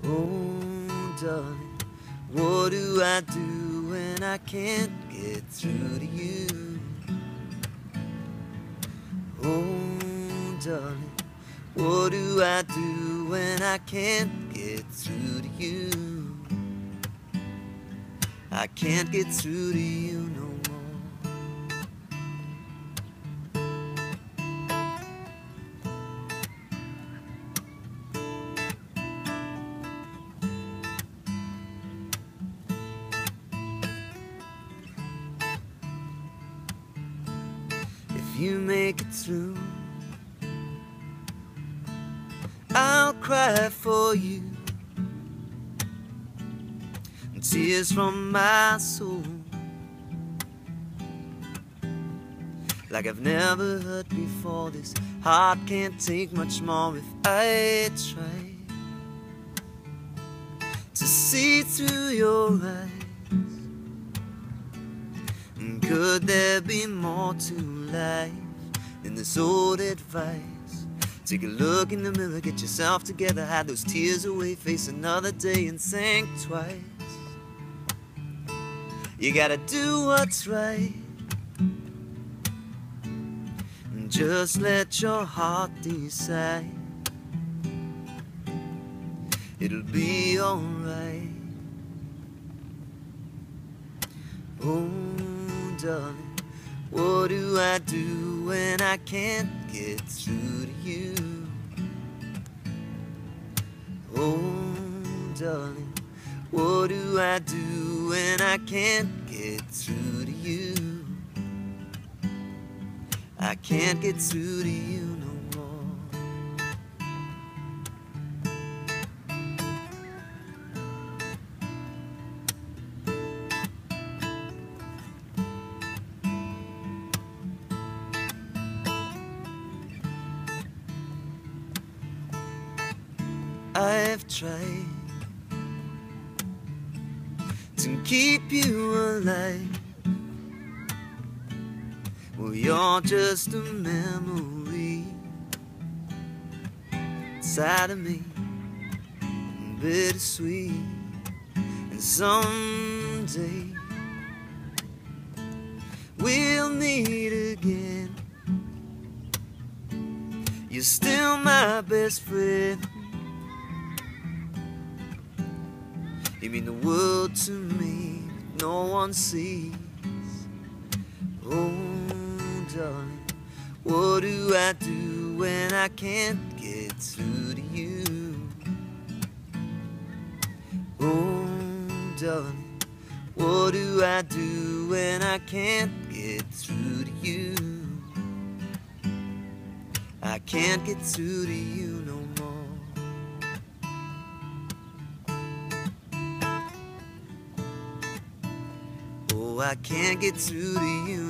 Oh, darling, what do I do when I can't get through to you? Oh, darling, what do I do when I can't get through to you? I can't get through to you no more. If you make it through, I'll cry for you, and tears from my soul, like I've never heard before. This heart can't take much more if I try to see through your eyes. And could there be more to life than this old advice? Take a look in the mirror, get yourself together, hide those tears away, face another day and think twice. You gotta do what's right, and just let your heart decide. It'll be alright. Oh, darling, what do I do when I can't get through to you? Oh, darling, what do I do when I can't get through to you? I can't get through to you no more. I've tried to keep you alive. Well, you're just a memory inside of me, bittersweet. And someday we'll meet again. You're still my best friend. You mean the world to me, but no one sees. Oh, darling, what do I do when I can't get through to you? Oh, darling, what do I do when I can't get through to you? I can't get through to you no more. Oh, I can't get through to you